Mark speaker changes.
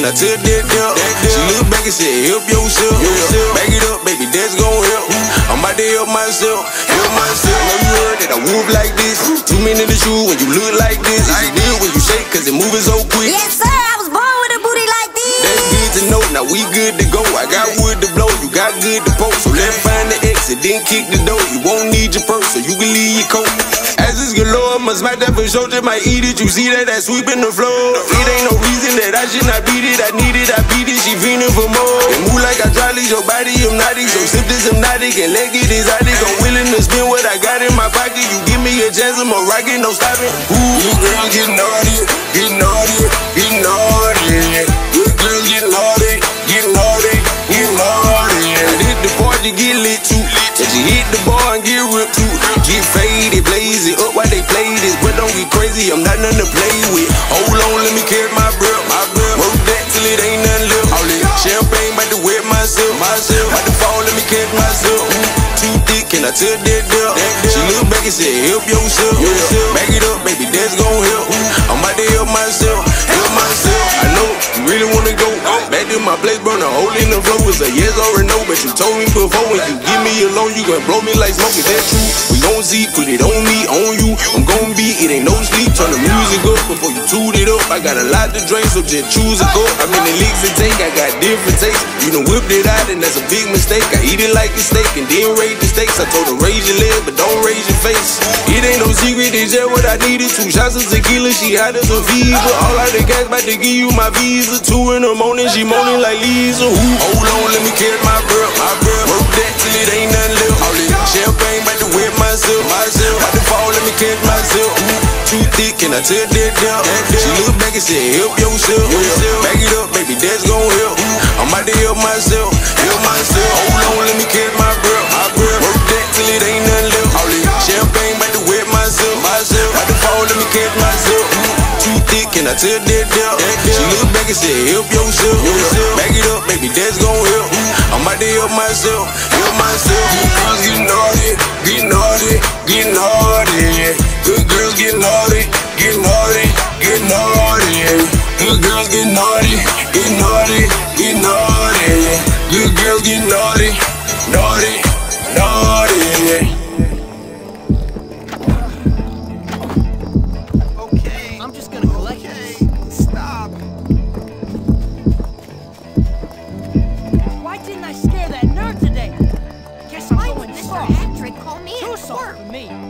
Speaker 1: I tell that girl? She look back and said, help yourself. Back it up, baby, that's gon' help. I'm about to help myself. Know you heard that I move like this. 2 men in the shoe when you look like this. It's good when you shake cause it moving so quick.
Speaker 2: Yes, sir, I was born with a booty like this.
Speaker 1: That's good to know, now we good to go. I got wood to blow, you got good to poke. So let's find the exit, then kick the door. You won't need your purse, so you can leave your coat. As this galore, must smack that for sure, just might eat it. You see that sweeping the floor. It ain't no reason that I should not beat it. I need it, I beat it, she feeling for more. And move like hydraulics, your body hypnotic. So sip this hypnotic and leg it exotic. I'm willing to spend what I got in my pocket. You give me a chance, I'm a rocket, no stopping. Ooh, you girl get naughty, get naughty, get naughty. Good girls get naughty, get naughty, get naughty. And hit the party, get lit too. And she hit the bar and get ripped too. Get faded, blaze it up while they play this. But don't get crazy, I'm not nothing to play with. Hold on, let me catch my breath. Work that till it ain't nothing left. All that champagne, about to wet myself. About to fall, let me catch myself. Too thick, can I tell that girl? She look back and said, help yourself. Back it up, baby, that's gon' help. I'm about to help myself. I know you really wanna go back to my place, burn a hole in the floor. It's a yes or a no, but you told me before when you give me a loan, you gon' blow me like smoke. Is that true? We gon' see, put it on me, on you. I'm gon' be, it ain't no sleep. Turn the music up before you toot it up. I got a lot to drink, so just choose a cup. I'm in the leaks and take, I got different tastes. You done whipped it out, and that's a big mistake. I eat it like a steak and then raise the stakes. I told her raise your leg, but don't raise your face. It ain't no secret, it's just what I needed. 2 shots of tequila, she hot as a fever. All out the gas, about to give you my visa. 2 in the morning, she moaning like Lisa. Hold on, let me catch my breath. Work that till it ain't nothing left. All this champagne, about to wet myself. About to fall, let me catch myself. Too thick, can I tell that girl? She look back and said, help yourself. Back it up, baby, that's gon' help. I'm about to help myself. Hold on, let me catch my breath. Work that till it ain't nothing left. All this champagne, about to wet myself. About to fall, let me catch myself. Too thick, can I tell that girl? She look back and said, help yourself. Back it up, baby, that's gon' help. I'm about to help myself. Good girls get naughty, get naughty, get naughty. Good girls get naughty, get naughty, get naughty. Good girls get naughty, get naughty, get naughty. Good girls get naughty, naughty, naughty.
Speaker 3: I'm just gonna collect this.
Speaker 4: Stop.
Speaker 3: Why didn't I scare that nerd today? Guess I'm going
Speaker 2: Mr.
Speaker 3: soft.
Speaker 2: Actrick called me
Speaker 3: Too
Speaker 2: at
Speaker 3: soft
Speaker 2: work.
Speaker 3: for me.